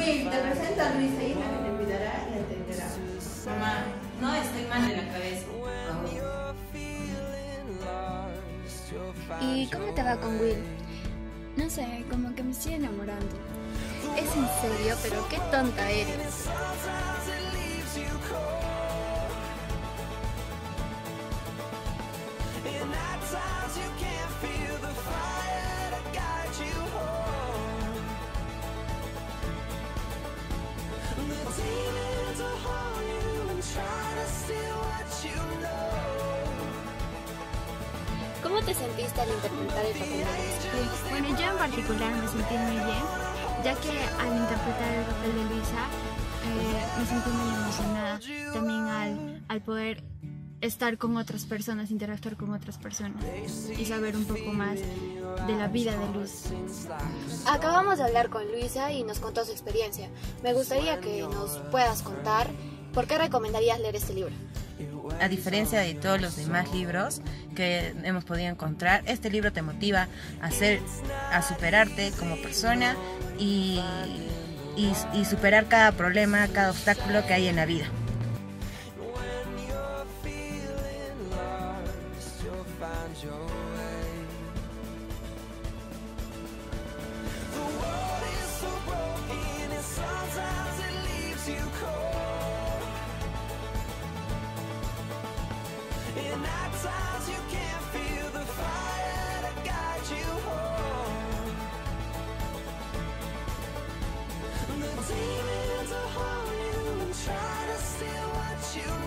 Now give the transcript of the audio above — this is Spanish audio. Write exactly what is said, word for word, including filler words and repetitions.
Will, te presento a Luisa, hija que te cuidará y atenderá. Mamá, no estoy mal de la cabeza. ¿Y cómo te va con Will? No sé, como que me estoy enamorando. Es en serio, pero qué tonta eres. ¿Cómo te sentiste al interpretar el papel de Luisa? Bueno, yo en particular me sentí muy bien, ya que al interpretar el papel de Luisa eh, me sentí muy emocionada. También al, al poder estar con otras personas, interactuar con otras personas y saber un poco más de la vida de Luz. Acabamos de hablar con Luisa y nos contó su experiencia. Me gustaría que nos puedas contar por qué recomendarías leer este libro. A diferencia de todos los demás libros que hemos podido encontrar, este libro te motiva a ser, a superarte como persona y, y, y superar cada problema, cada obstáculo que hay en la vida. And at times you can't feel the fire to guide you home. The demons are haunt you and try to steal what you